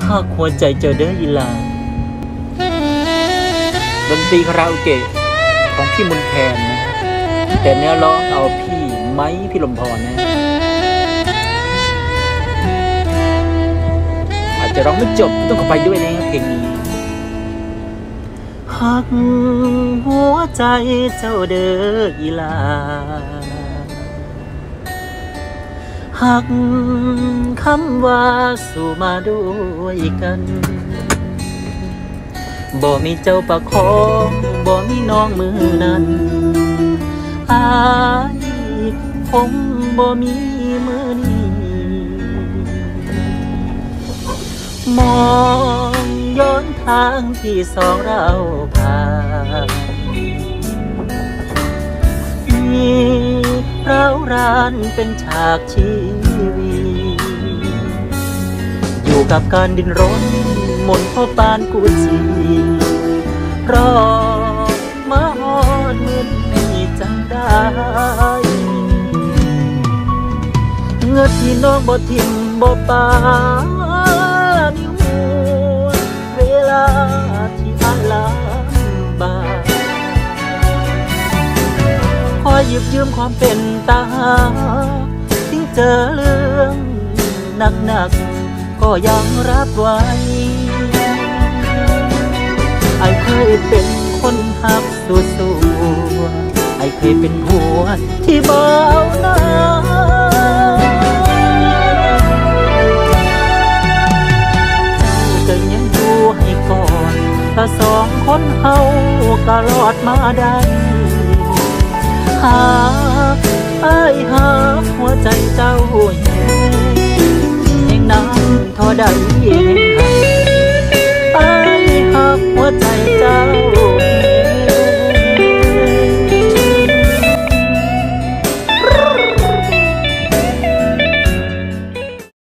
หากหัวใจเจอเด้ออีหลาดนตรีคาราโอเกะของพี่มนต์แคนนะแต่เนื้อร้องเอาพี่ไม้พี่ลมพรนะอาจจะร้องไม่จบต้องขอไปด้วยนะเพลงนี้หักหัวใจเจ้าเด้ออีหลาหักคำว่าสู่มาด้วยกันบ่มีเจ้าประคองบ่มีน้องมือนั้นอายคงบ่มีมือนี้มองย้อนทางที่สองเราผ่านมีร้าวรานเป็นฉากชีวิตอยู่กับการดิ้นรนมนพ่อปานกูจีรอมาฮอดมือนี้จังได้เงือกที่น้องบ่ทิ่มบ่ปานิ้วมือเวลาที่อายลำบากคอยหยิบยืมความเป็นตาถึงเจอเรื่องหนักก็ยังรับไว้ไอ้เคยเป็นคนหักสู้ไอ้เคยเป็นผัวที่เบาหน้าเจ้าก็ยังอยู่ให้ก่อนถ้าสองคนเฮาก็รอดมาได้หากไอ้หากหัวใจเจ้าแห้งน้ำทอใด